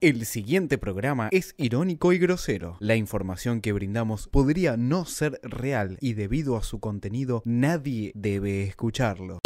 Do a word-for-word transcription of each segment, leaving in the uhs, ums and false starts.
El siguiente programa es irónico y grosero. La información que brindamos podría no ser real y debido a su contenido nadie debe escucharlo.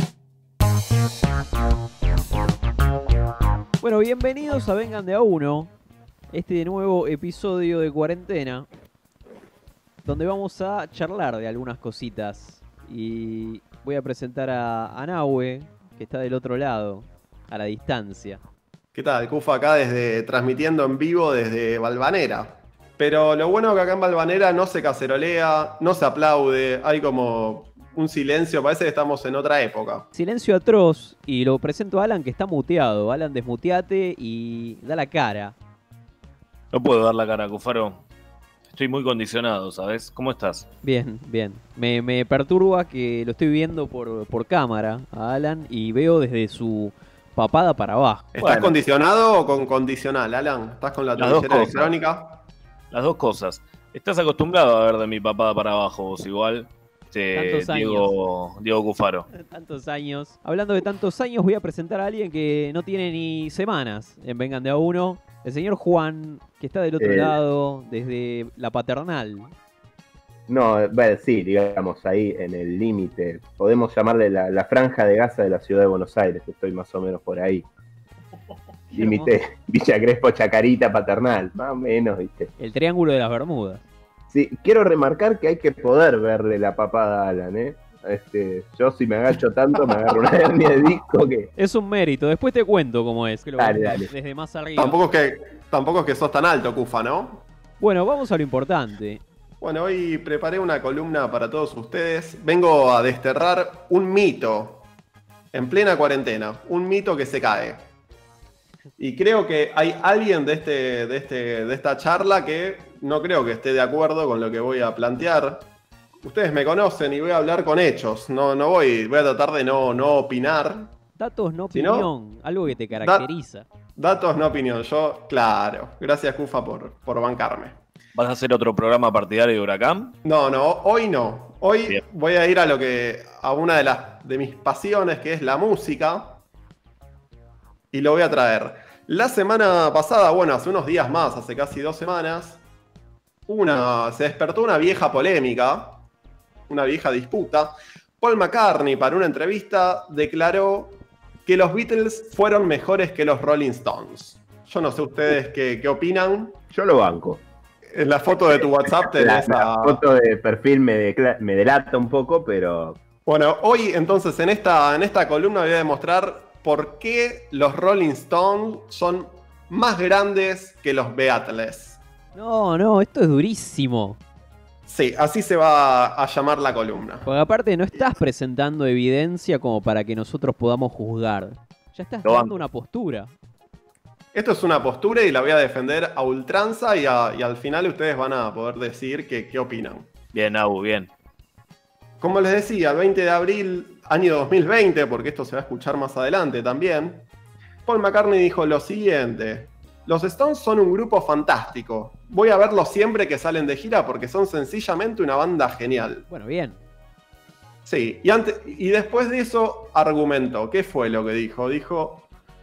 Bueno, bienvenidos a Vengan de a uno, este nuevo episodio de cuarentena, donde vamos a charlar de algunas cositas. Y voy a presentar a, a Nahue, que está del otro lado, a la distancia. ¿Qué tal? Cufa acá desde transmitiendo en vivo desde Valvanera. Pero lo bueno es que acá en Valvanera no se cacerolea, no se aplaude, hay como un silencio, parece que estamos en otra época. Silencio atroz, y lo presento a Alan, que está muteado. Alan, desmuteate y da la cara. No puedo dar la cara, Cufaro. Estoy muy condicionado, ¿sabes? ¿Cómo estás? Bien, bien. Me, me perturba que lo estoy viendo por, por cámara a Alan y veo desde su papada para abajo. ¿Estás Bueno. condicionado o con condicional, Alan? ¿Estás con la Las dos tobillera cosas. electrónica? Las dos cosas. Estás acostumbrado a ver de mi papada para abajo, vos igual. Este, Tantos años. Diego, Diego Cufaro. Tantos años. Hablando de tantos años, voy a presentar a alguien que no tiene ni semanas en Vengan de a uno. El señor Juan, que está del otro Eh. lado, desde la paternal. No, bueno, sí, digamos, ahí en el límite. Podemos llamarle la, la franja de Gaza de la ciudad de Buenos Aires, estoy más o menos por ahí. Límite Villa Crespo, Chacarita, Paternal, más o menos, ¿viste? El triángulo de las Bermudas. Sí, quiero remarcar que hay que poder verle la papada a Alan, ¿eh? Este, yo si me agacho tanto me agarro una hernia de disco que... Es un mérito. Después te cuento cómo es. Que lo Dale, vemos dale. Desde más arriba. Tampoco es que, tampoco es que sos tan alto, Cufa, ¿no? Bueno, vamos a lo importante. Bueno, hoy preparé una columna para todos ustedes. Vengo a desterrar un mito en plena cuarentena, un mito que se cae. Y creo que hay alguien de, este, de, este, de esta charla que no creo que esté de acuerdo con lo que voy a plantear. Ustedes me conocen y voy a hablar con hechos. No, no voy, voy a tratar de no, no opinar. Datos, no Si no, opinión. Algo que te caracteriza. Datos, no opinión. Yo, claro. Gracias, Cufa, por, por bancarme. ¿Vas a hacer otro programa partidario de Huracán? No, no, hoy no. Hoy Bien. voy a ir a lo que a una de las de mis pasiones, que es la música, y lo voy a traer. La semana pasada, bueno, hace unos días más, hace casi dos semanas, una se despertó una vieja polémica, una vieja disputa. Paul McCartney, para una entrevista, declaró que los Beatles fueron mejores que los Rolling Stones. Yo no sé ustedes qué, qué opinan. Yo lo banco. En la foto de tu WhatsApp La, tenés la a... foto de perfil me, decla- me delata un poco, pero... Bueno, hoy entonces en esta, en esta columna voy a demostrar por qué los Rolling Stones son más grandes que los Beatles. No, no, esto es durísimo. Sí, así se va a llamar la columna. Porque aparte no estás presentando evidencia como para que nosotros podamos juzgar. Ya estás Lo dando banco. una postura. Esto es una postura y la voy a defender a ultranza y, a- y al final ustedes van a poder decir que- qué opinan. Bien, Abu, bien. Como les decía, el veinte de abril, año dos mil veinte, porque esto se va a escuchar más adelante también, Paul McCartney dijo lo siguiente: los Stones son un grupo fantástico. Voy a verlos siempre que salen de gira porque son sencillamente una banda genial. Bueno, bien. Sí, y, antes, y después de eso argumentó. ¿Qué fue lo que dijo? Dijo,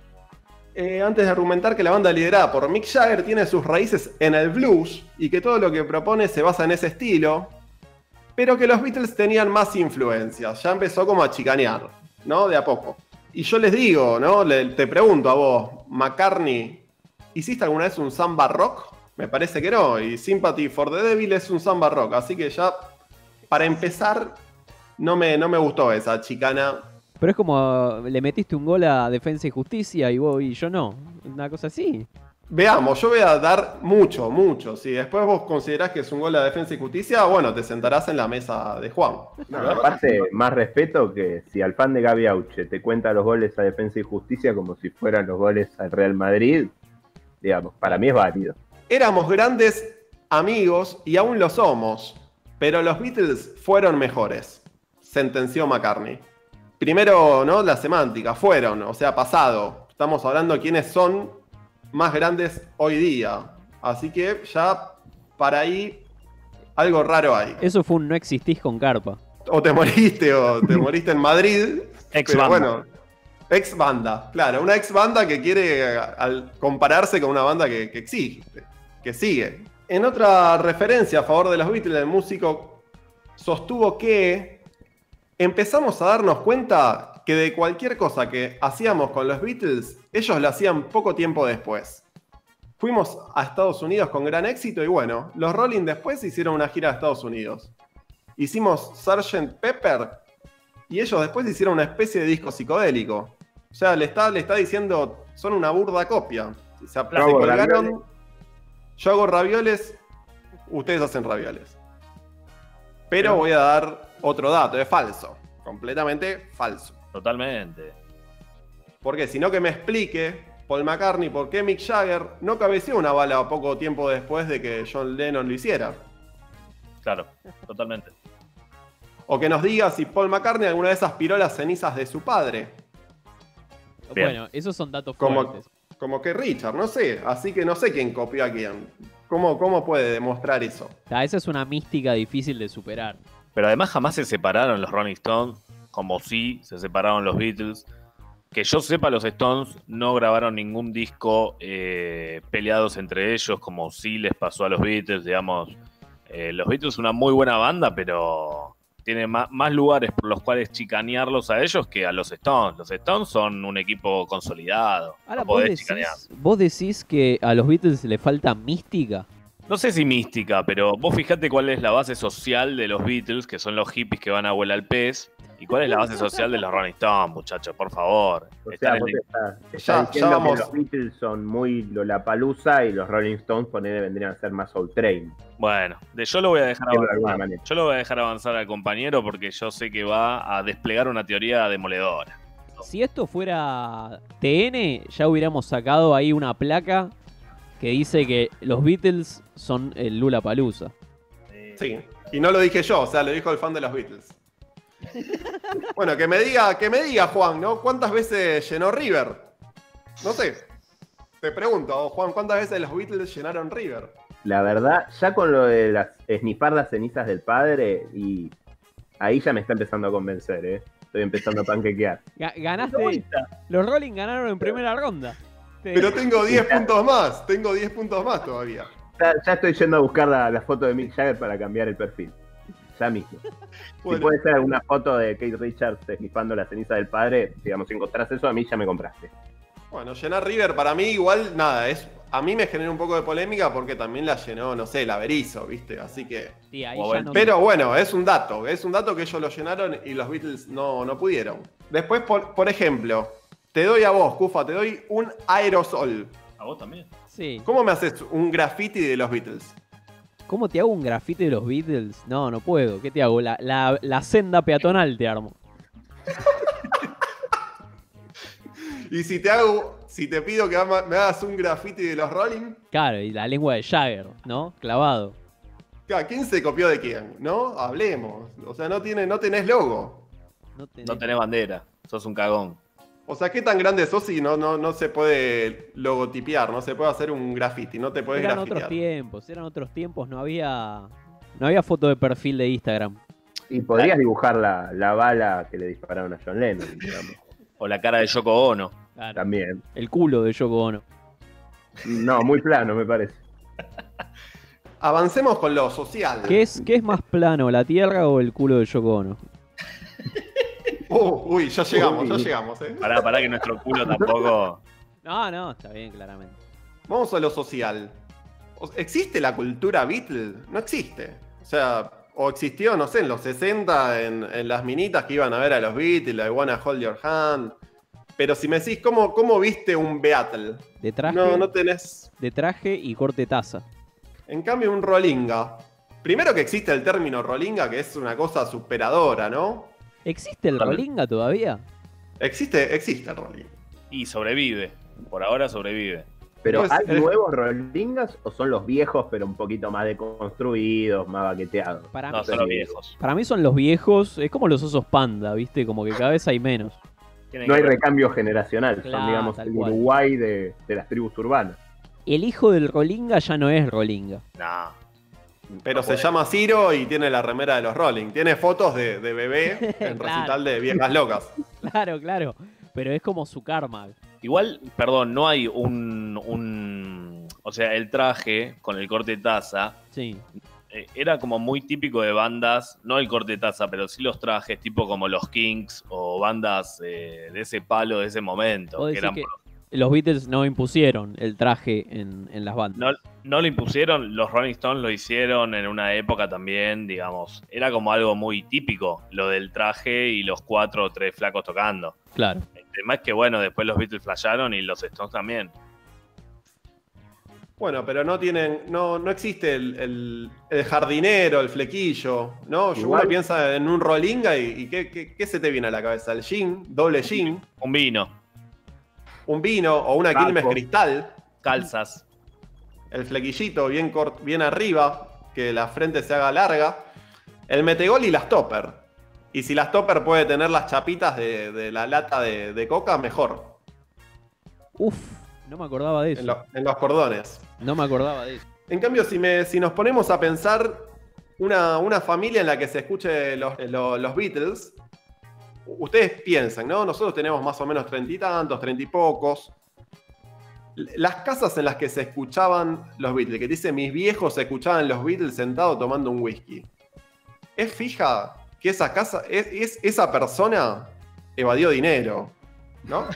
eh, antes de argumentar que la banda liderada por Mick Jagger tiene sus raíces en el blues y que todo lo que propone se basa en ese estilo, pero que los Beatles tenían más influencias. Ya empezó como a chicanear, ¿no? De a poco. Y yo les digo, ¿no? Le- te pregunto a vos, McCartney, ¿hiciste alguna vez un samba rock? Me parece que no. Y Sympathy for the Devil es un samba rock. Así que ya, para empezar, no me, no me gustó esa chicana. Pero es como le metiste un gol a Defensa y Justicia y vos y yo no. Una cosa así. Veamos, yo voy a dar mucho, mucho. Si después vos considerás que es un gol a Defensa y Justicia, bueno, te sentarás en la mesa de Juan. No, aparte, más respeto que si al fan de Gaby Auche te cuenta los goles a Defensa y Justicia como si fueran los goles al Real Madrid, digamos, para mí es válido. Éramos grandes amigos y aún lo somos, pero los Beatles fueron mejores, sentenció McCartney. Primero, ¿no? La semántica, fueron, o sea, pasado. Estamos hablando de quiénes son más grandes hoy día. Así que ya para ahí algo raro hay. Eso fue un no existís con carpa. O te moriste o te moriste en Madrid. Ex pero banda. bueno, Ex banda, claro, una ex banda que quiere eh, al compararse con una banda que, que existe, que sigue. En otra referencia a favor de los Beatles, el músico sostuvo que empezamos a darnos cuenta que de cualquier cosa que hacíamos con los Beatles, ellos lo hacían poco tiempo después. Fuimos a Estados Unidos con gran éxito y bueno, los Rolling después hicieron una gira a Estados Unidos. Hicimos sergeant Pepper y ellos después hicieron una especie de disco psicodélico. O sea, le está, le está diciendo, son una burda copia. O sea, se hago colgaron, ravioles. yo hago ravioles, ustedes hacen ravioles. Pero Pero- voy a dar otro dato, es falso. Completamente falso. Totalmente. Porque si no que me explique Paul McCartney por qué Mick Jagger no cabeció una bala poco tiempo después de que John Lennon lo hiciera. Claro, totalmente. O que nos diga si Paul McCartney alguna vez aspiró las cenizas de su padre. Bien. Bueno, esos son datos Como, fuertes. como que Richard, no sé. Así que no sé quién copió a quién. ¿Cómo, cómo puede demostrar eso? Ah, esa es una mística difícil de superar. Pero además jamás se separaron los Rolling Stones, como sí se separaron los Beatles. Que yo sepa, los Stones no grabaron ningún disco eh, peleados entre ellos, como sí les pasó a los Beatles, digamos. Eh, los Beatles una muy buena banda, pero tiene más, más lugares por los cuales chicanearlos a ellos que a los Stones. Los Stones son un equipo consolidado. Ahora, no vos podés chicanear. decís, vos decís que a los Beatles le falta mística. No sé si mística, pero vos fijate cuál es la base social de los Beatles, que son los hippies que van a vuela al pez, y cuál es la base social de los Rolling Stones, muchachos, por favor. O Están sea, en vos el- estás, estás Ya- ya diciendo vamos. que los Beatles son muy Lollapalooza y los Rolling Stones ponele, vendrían a ser más Soul Train, Bueno, de yo lo voy a dejar por decirlo de alguna avanzar. manera. Yo lo voy a dejar avanzar al compañero porque yo sé que va a desplegar una teoría demoledora. Si esto fuera T N, ya hubiéramos sacado ahí una placa que dice que los Beatles son el Lollapalooza. Sí. Y no lo dije yo, o sea, lo dijo el fan de los Beatles. Bueno, que me diga, que me diga, Juan, ¿no? ¿Cuántas veces llenó River? No sé. Te pregunto, Juan, ¿cuántas veces los Beatles llenaron River? La verdad, ya con lo de las esnifar las cenizas del padre, y ahí ya me está empezando a convencer, ¿eh? Estoy empezando a panquequear. Ga- ganaste. Los Rolling ganaron en primera ronda. Te- Pero tengo diez puntos más, tengo diez puntos más todavía. Ya, ya estoy yendo a buscar la, la foto de Mick Jagger para cambiar el perfil. Ya mismo. Bueno, Si puede ser alguna foto de Kate Richards esnifando la ceniza del padre, digamos, si encontrás eso, a mí ya me compraste. bueno, llenar River para mí igual, nada, es a mí me genera un poco de polémica porque también la llenó, no sé, la Berizo, ¿viste? Así que... Sí, ahí O ya el- no- Pero bueno, es un dato, es un dato que ellos lo llenaron y los Beatles no, no pudieron. Después, por, por ejemplo, te doy a vos, Cufa, te doy un aerosol. ¿A vos también? Sí. ¿Cómo me haces un graffiti de los Beatles? ¿Cómo te hago un grafite de los Beatles? No, no puedo. ¿Qué te hago? La, la, la senda peatonal te armo. Y si te hago, si te pido que ama- me hagas un graffiti de los Rolling, Claro, y la lengua de Jagger, ¿no? Clavado. claro, ¿quién se copió de quién? ¿No? Hablemos. O sea, no, tiene, no tenés logo. No tenés- No tenés bandera, sos un cagón. O sea, ¿qué tan grande sos y no, no, no se puede logotipear? No se puede hacer un graffiti, no te puedes Eran grafitear. otros tiempos, eran otros tiempos, no había no había foto de perfil de Instagram. Y podrías dibujar la, la bala que le dispararon a John Lennon, digamos. O la cara de Yoko Ono. Claro, También. el culo de Yoko Ono. No, muy plano, me parece. Avancemos con lo social. ¿Qué es, ¿Qué es más plano, la tierra o el culo de Yoko Ono? Uh, uy, ya llegamos, ya Uy. llegamos, eh. Pará, pará que nuestro culo tampoco... No, no, está bien, claramente. Vamos a lo social. O- ¿Existe la cultura Beatle? No existe. O sea, o existió, no sé, en los sesenta, en, en las minitas que iban a ver a los Beatles, la de Wanna Hold Your Hand. Pero si me decís, ¿cómo, cómo viste un Beatle? De traje, No, no tenés. de traje y corte taza. En cambio, un Rolinga. Primero que existe el término Rolinga, que es una cosa superadora, ¿no? ¿Existe el Rolinga todavía? Existe, existe el Rolinga. Y sobrevive. Por ahora sobrevive. Pero Pues, ¿hay eh. nuevos Rollingas o son los viejos, pero un poquito más deconstruidos, más baqueteados? Para, No, mí, son los viejos. para mí son los viejos, es como los osos panda, ¿viste? Como que cada vez hay menos. Tienen No hay que- recambio generacional, Claro, son, digamos, tal el cual. Uruguay de, de las tribus urbanas. El hijo del Rolinga ya no es Rolinga. Nah. Pero No se puede. llama Ciro y tiene la remera de los Rolling. Tiene fotos de, de bebé en Claro. recital de viejas locas. Claro, claro. pero es como su karma. Igual, perdón, no hay un, un... O sea, el traje con el corte de taza Sí. eh, era como muy típico de bandas, no el corte de taza, pero sí los trajes tipo como los Kings o bandas eh, de ese palo, de ese momento. Vos Que decís eran que los Beatles no impusieron el traje en, en las bandas. No, no lo impusieron, los Rolling Stones lo hicieron en una época también, digamos. Era como algo muy típico, lo del traje y los cuatro o tres flacos tocando. Claro. El tema es que, bueno, después los Beatles flasharon y los Stones también. Bueno, pero no tienen, no, no existe el, el- el jardinero, el flequillo, ¿no? Yo- Igual- Uno piensa en un Rolinga y, y ¿qué, qué, qué se te viene a la cabeza? ¿El gin? ¿Doble gin? Un vino, ¿Un vino o una Taco. Quilmes Cristal? calzas. El flequillito bien, cort- bien arriba, que la frente se haga larga. El metegol y las topper. Y si las topper puede tener las chapitas de, de la lata de, de coca, mejor. Uf, no me acordaba de eso. En, lo- en los cordones. No me acordaba de eso. En cambio, si, me, si nos ponemos a pensar una, una familia en la que se escuche los, los- los Beatles, ustedes piensan, ¿no? Nosotros tenemos más o menos treinta y tantos, treinta y pocos. Las casas en las que se escuchaban los Beatles, que dice mis viejos escuchaban los Beatles sentados tomando un whisky. Es fija que esa casa, es, es- esa persona evadió dinero, ¿no?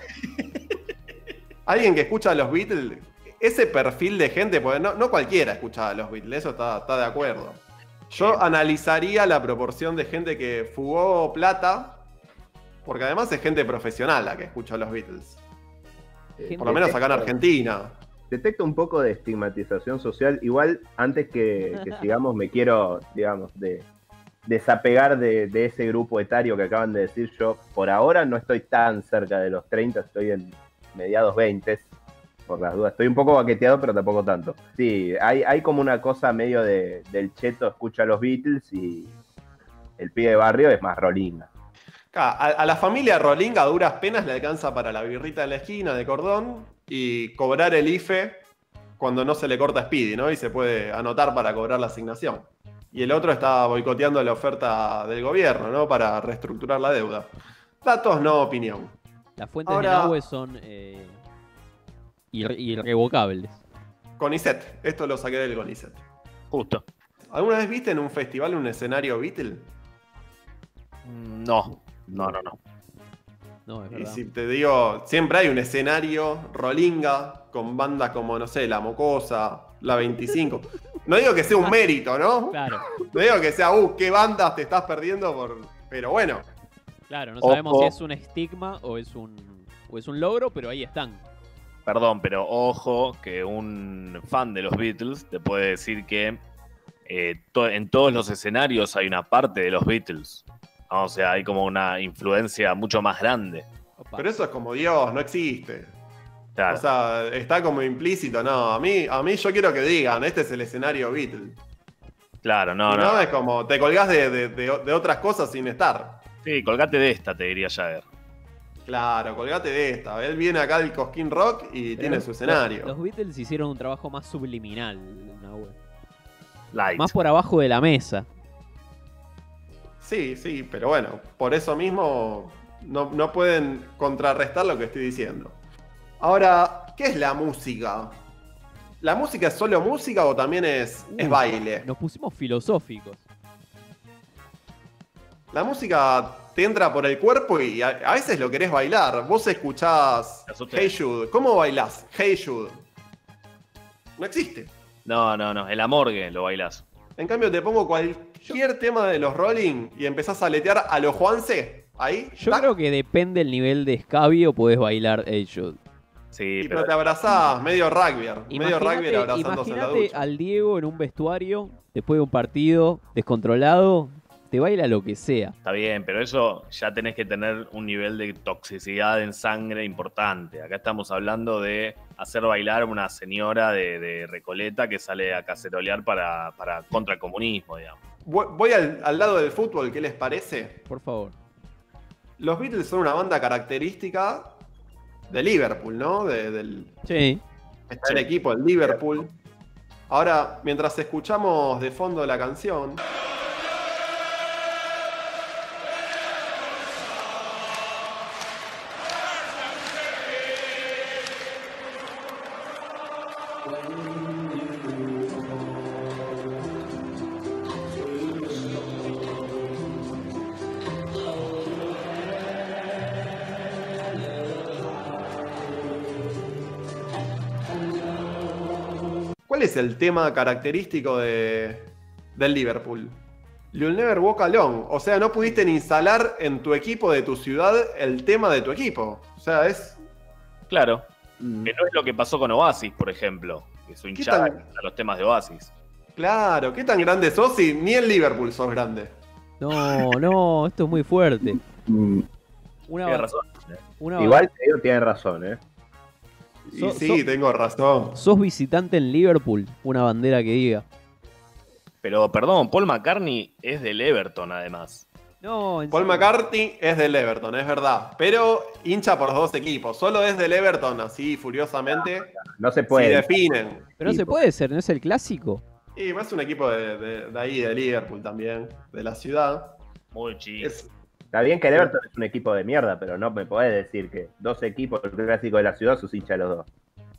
Alguien que escucha a los Beatles, ese perfil de gente, porque no, no cualquiera escucha a los Beatles, eso está, está de acuerdo. Yo analizaría la proporción de gente que fugó plata, porque además es gente profesional la que escucha a los Beatles. Gente- Por lo menos acá en Argentina. Detecto un poco de estigmatización social. Igual, antes que, que sigamos, me quiero, digamos, de, desapegar de, de ese grupo etario que acaban de decir. Yo, por ahora, no estoy tan cerca de los treinta, estoy en mediados veinte, por las dudas. Estoy un poco baqueteado, pero tampoco tanto. Sí, hay, hay como una cosa medio de, del cheto escucha a los Beatles y el pibe de barrio es más rolinga. Acá, A, a la familia Rolinga a duras penas le alcanza para la birrita de la esquina de cordón y cobrar el I F E cuando no se le corta Speedy, ¿no? Y se puede anotar para cobrar la asignación. Y el otro está boicoteando la oferta del gobierno, ¿no? Para reestructurar la deuda. Datos, no opinión. Las fuentes Ahora- de Nahue son eh, irre- irrevocables. CONICET, esto lo saqué del CONICET. Justo. ¿Alguna vez viste en un festival un escenario Beatle? Mm, No, no, no, no. No, es Y verdad. si te digo, siempre hay un escenario Rolinga con bandas como, no sé, La Mocosa, La veinticinco. No digo que sea un mérito, ¿no? Claro, No digo que sea, uh, qué bandas te estás perdiendo por. Pero bueno, claro, no Ojo. sabemos si es un estigma o es un, o es un logro, pero ahí están. Perdón, pero ojo que un fan de los Beatles te puede decir que eh, to- en todos los escenarios hay una parte de los Beatles. O sea, hay como una influencia mucho más grande. Opa. pero eso es como Dios, no existe. Claro. O sea, está como implícito, no. A mí, a mí yo quiero que digan, este es el escenario Beatle. Claro, no, Si no. no, es como, te colgás de, de- de- de otras cosas sin estar. Sí, colgate de esta, te diría Jagger. Claro, colgate de esta. Él viene acá del Cosquín Rock y Pero tiene los- su escenario. Los Beatles hicieron un trabajo más subliminal, Nahue. Light. Más por abajo de la mesa. Sí, sí, pero bueno, por eso mismo no, no pueden contrarrestar lo que estoy diciendo. Ahora, ¿qué es la música? ¿La música es solo música o también es, es Uh, baile? Nos pusimos filosóficos. La música te entra por el cuerpo y a, a veces lo querés bailar. Vos escuchás Te asusté. Hey Jude. ¿Cómo bailás? Hey Jude. No existe. No, no, no. En la morgue lo bailás. En cambio, te pongo cualquier tema de los Rolling y empezás a letear a los Juanse. Ahí. Yo tac, creo que depende del nivel de escabio, podés bailar Hey Jude. Sí, y pero te abrazás, medio rugby. Medio rugby Imagínate, abrazándose en la imagínate ducha. al Diego en un vestuario, después de un partido descontrolado, te baila lo que sea. está bien, pero eso ya tenés que tener un nivel de toxicidad en sangre importante. Acá estamos hablando de hacer bailar a una señora de, de Recoleta que sale a cacerolear para, para contra el comunismo, digamos. Voy voy al, al lado del fútbol, ¿qué les parece? Por favor. Los Beatles son una banda característica de Liverpool, ¿no? De- del Sí. está el equipo, el Liverpool. Ahora, mientras escuchamos de fondo la canción. ¿Cuál es el tema característico de, del Liverpool? You'll never walk alone. O sea, no pudiste ni instalar en tu equipo de tu ciudad el tema de tu equipo. O sea, es... Claro. Mm. Que no es lo que pasó con Oasis, por ejemplo. Que su hinchada tan- a los temas de Oasis. Claro, ¿qué tan grande sos si ni en Liverpool sos grande? No, no, esto es muy fuerte. Mm, Una, Tienes ba- razón. una Igual te digo, tienes razón, ¿eh? Y So- sí, so- tengo razón. ¿Sos visitante en Liverpool? Una bandera que diga. Pero, perdón, Paul McCartney es del Everton, además. No, en Paul serio. McCartney es del Everton, es verdad. Pero hincha por dos equipos. Solo es del Everton, así furiosamente. No se Si puede. definen. Pero no se tipo. puede ser, ¿no es el clásico? Y es un equipo de, de- de ahí, de Liverpool también, de la ciudad. Muy chido. Es- Está bien que el Everton es un equipo de mierda, pero no me podés decir que dos equipos, el clásico de la ciudad, sus hinchas los dos.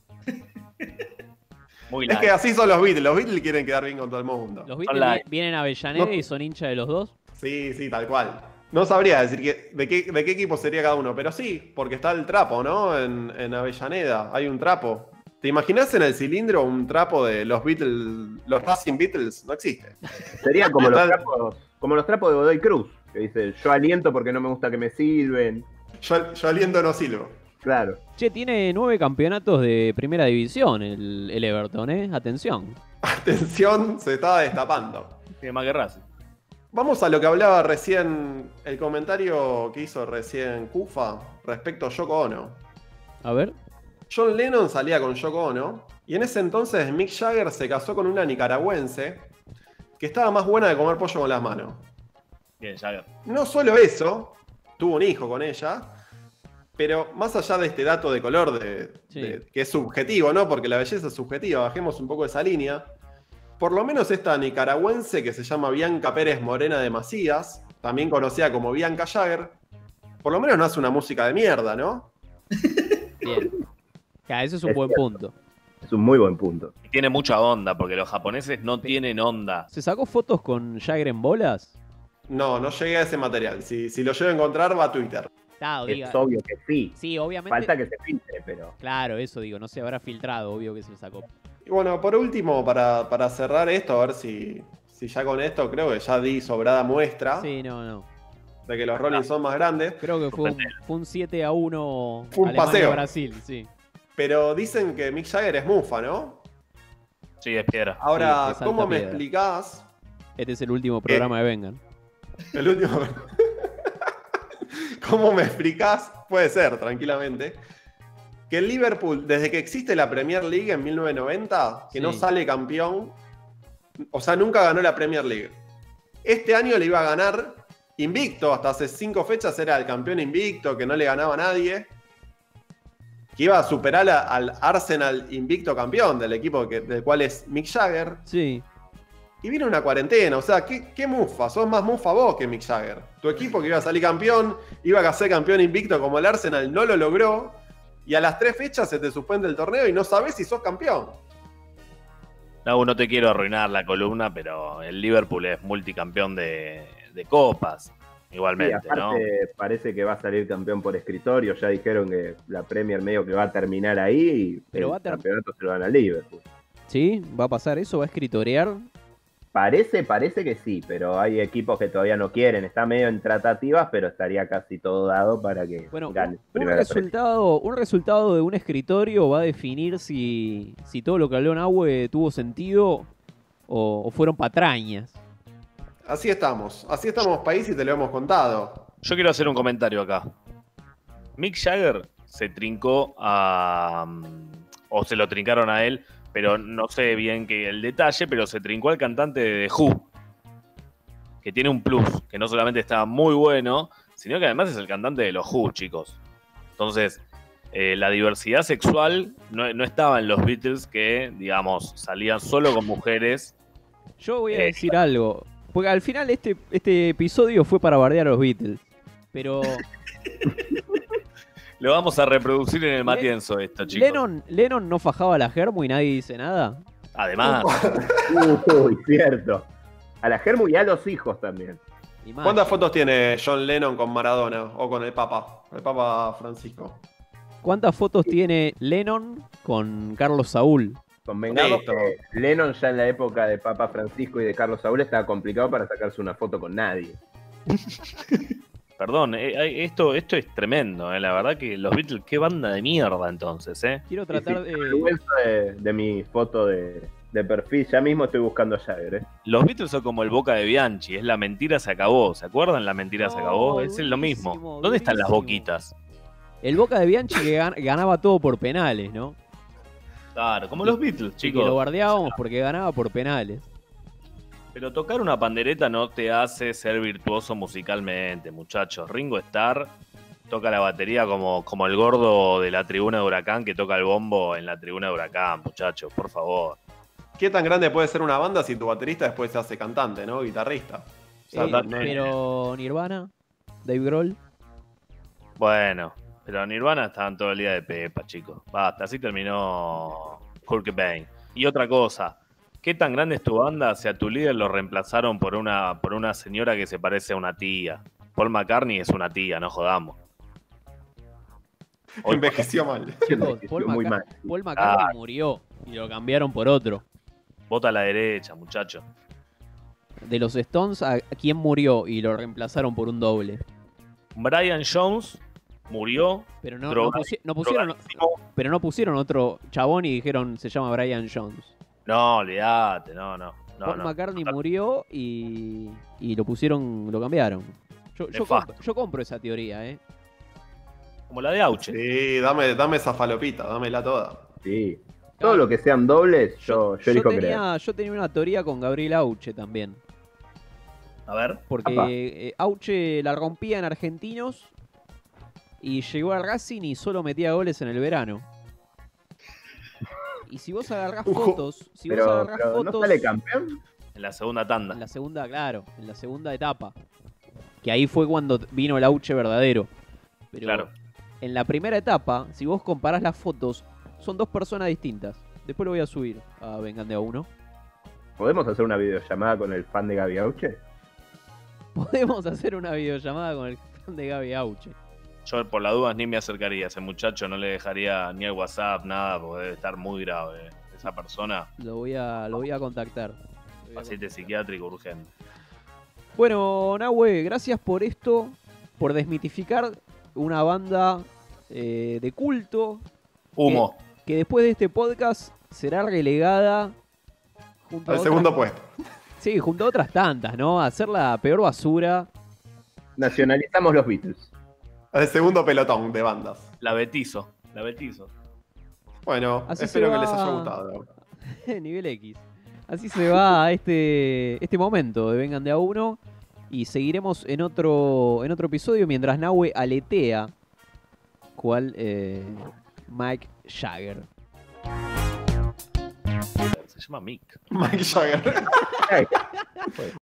Muy Es light. que así son los Beatles. Los Beatles quieren quedar bien con todo el mundo. ¿Los Beatles Online. vi- vienen a Avellaneda No. y son hinchas de los dos? Sí, sí, tal cual. No sabría decir que- de, qué, de qué equipo sería cada uno, pero sí, porque está el trapo, ¿no? En, en Avellaneda hay un trapo. ¿Te imaginas en el cilindro un trapo de los Beatles, los Racing Beatles? No existe. Sería como los Total. trapos, como los trapos de Godoy Cruz, que dice, yo aliento porque no me gusta que me sirven. Yo, yo aliento no silbo. Claro. Che, tiene nueve campeonatos de primera división el, el Everton, ¿eh? Atención. Atención, se estaba destapando. Tiene más que Racing. Vamos a lo que hablaba recién, el comentario que hizo recién Kufa respecto a Yoko Ono. A ver. John Lennon salía con Yoko Ono y en ese entonces Mick Jagger se casó con una nicaragüense que estaba más buena de comer pollo con las manos. Bien, Jagger. No solo eso, tuvo un hijo con ella, pero más allá de este dato de color de, Sí. de- que es subjetivo, ¿no? Porque la belleza es subjetiva, bajemos un poco esa línea. Por lo menos esta nicaragüense que se llama Bianca Pérez Morena de Macías, también conocida como Bianca Jagger, por lo menos no hace una música de mierda, ¿no? Bien. Ya, eso es un Es buen cierto. punto. Es un muy buen punto. Y tiene mucha onda, porque los japoneses no tienen onda. ¿Se sacó fotos con Jagger en bolas? No, no llegué a ese material. Si, si lo llego a encontrar, va a Twitter. Ah, diga. Es obvio que sí. Sí, obviamente. Falta que se filtre, pero. Claro, eso digo, no se habrá filtrado, obvio que se lo sacó. Y bueno, por último, para, para cerrar esto, a ver si, si ya con esto creo que ya di sobrada muestra Sí, no, no. de que los Rolling son más grandes. Creo que fue un, fue un siete a uno Fue un paseo. Brasil, sí. Pero dicen que Mick Jagger es mufa, ¿no? Sí, es piedra. Ahora, Sí, que salta ¿cómo me piedra. explicás Este es el último programa de Vengan. el último? ¿Cómo me explicás? Puede ser, tranquilamente. Que el Liverpool, desde que existe la Premier League en mil novecientos noventa, que Sí. no sale campeón, o sea, nunca ganó la Premier League. Este año le iba a ganar invicto, hasta hace cinco fechas era el campeón invicto, que no le ganaba a nadie. Que iba a superar a- al Arsenal invicto campeón, del equipo que- del cual es Mick Jagger. Sí. Y viene una cuarentena, o sea, ¿qué, qué mufa? Sos más mufa vos que Mick Jagger. Tu equipo que iba a salir campeón, iba a ser campeón invicto como el Arsenal, no lo logró. Y a las tres fechas se te suspende el torneo y no sabés si sos campeón. No, no te quiero arruinar la columna, pero el Liverpool es multicampeón de, de copas. Sí, Igualmente, ¿no? aparte parece que va a salir campeón por escritorio. Ya dijeron que la Premier medio que va a terminar ahí y Pero el va a ter- campeonato se lo van a Liverpool. ¿Sí? ¿Va a pasar eso? ¿Va a escritorear? Parece, parece que sí, pero hay equipos que todavía no quieren. Está medio en tratativas, pero estaría casi todo dado para que Bueno, gane. un, un primera vez. resultado, un resultado de un escritorio va a definir si, si todo lo que habló Nahue tuvo sentido o, o fueron patrañas. Así estamos, así estamos país y te lo hemos contado. Yo quiero hacer un comentario acá. Mick Jagger se trincó a... o se lo trincaron a él, pero no sé bien que el detalle, pero se trincó al cantante de The Who, que tiene un plus, que no solamente está muy bueno, sino que además es el cantante de los Who, chicos. Entonces, eh, la diversidad sexual no, no estaba en los Beatles, que, digamos, salían solo con mujeres. Yo voy a Eh, decir algo, porque al final este, este episodio fue para bardear a los Beatles, pero Lo vamos a reproducir en el Matienzo esto, chicos. Lennon, Lennon no fajaba la germo y nadie dice nada. Además, Uy, cierto. A la Germu y a los hijos también. Y más. ¿Cuántas fotos tiene John Lennon con Maradona o con el Papa? El Papa Francisco. ¿Cuántas fotos tiene Lennon con Carlos Saúl? Convengamos Listo. que Lennon ya en la época de Papa Francisco y de Carlos Saúl estaba complicado para sacarse una foto con nadie. Perdón, eh, eh, esto, esto es tremendo, eh. La verdad que los Beatles, qué banda de mierda entonces, ¿eh? Quiero Sí, tratar sí, de... vergüenza de, de mi foto de, de perfil. Ya mismo estoy buscando a Jagger, ¿eh? Los Beatles son como el Boca de Bianchi, es la mentira se acabó, ¿se acuerdan? La mentira se No, acabó, es lo mismo. durísimo, ¿Dónde están las durísimo. boquitas? El Boca de Bianchi que gan- ganaba todo por penales, ¿no? Claro, como los Beatles, Y que chicos. lo guardiábamos porque ganaba por penales. Pero tocar una pandereta no te hace ser virtuoso musicalmente, muchachos. Ringo Starr toca la batería como, como el gordo de la tribuna de Huracán que toca el bombo en la tribuna de Huracán, muchachos, por favor. ¿Qué tan grande puede ser una banda si tu baterista después se hace cantante, ¿no? Guitarrista. O sea, Eh, no- pero Nirvana, Dave Grohl, Bueno, pero Nirvana estaban todo el día de pepa, chicos. Basta, así terminó Kurt Cobain. Y otra cosa, ¿qué tan grande es tu banda si a tu líder lo reemplazaron por una, por una señora que se parece a una tía? Paul McCartney es una tía, no jodamos. Hoy- envejeció mal. chicos, Paul, muy Maca- mal. Paul McCartney Ah. murió y lo cambiaron por otro. Vota a la derecha, muchachos. De los Stones, ¿a quién murió y lo reemplazaron por un doble? Brian Jones murió. Pero no, no, Droga- pusi- no pusieron, drogadísimo. pero no pusieron otro chabón y dijeron se llama Brian Jones. No, olvídate, no, no. no, Paul no. McCartney murió y, y lo pusieron, lo cambiaron. Yo, yo, Nefasto. comp- yo compro esa teoría, ¿eh? Como la de Auche. Sí, dame, dame esa falopita, dámela toda. Sí. Todo lo que sean dobles, yo, yo, Yo elijo creer. tenía, yo tenía una teoría con Gabriel Auche también. A ver. Porque Apa. eh, Auche la rompía en Argentinos y llegó al Racing y solo metía goles en el verano. Y si vos agarrás Ujú. fotos, si vos Pero, agarrás pero ¿no fotos sale campeón? En la segunda tanda. en la segunda, claro, en la segunda etapa, que ahí fue cuando vino el Auche verdadero. Pero Claro. en la primera etapa, si vos comparás las fotos, son dos personas distintas. Después lo voy a subir a Vengan de a uno. ¿Podemos hacer una videollamada con el fan de Gaby Auche? Podemos hacer una videollamada con el fan de Gaby Auche. Yo por las dudas ni me acercaría a ese muchacho, no le dejaría ni el WhatsApp, nada, porque debe estar muy grave. Esa persona, Lo voy a, lo voy a contactar. Lo voy a paciente contactar. psiquiátrico urgente. Bueno, Nahue, gracias por esto, por desmitificar una banda eh, de culto Humo. que después de este podcast será relegada junto a Al otras- segundo puesto. Sí, junto a otras tantas, ¿no? A hacer la peor basura. Nacionalizamos los Beatles. Al segundo pelotón de bandas. La Betizo. La Betizo. Bueno, Así espero se que les va. haya gustado. Nivel X. Así se va este, este momento de Vengan de a uno. Y seguiremos en otro, en otro episodio mientras Nahue aletea cual eh, Mike Jagger. Se llama Mick. Mike Jagger. Ay,